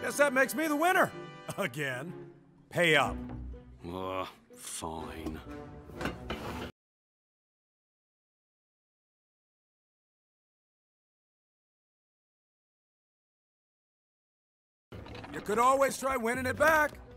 Guess that makes me the winner. Again. Pay up. Fine. You could always try winning it back.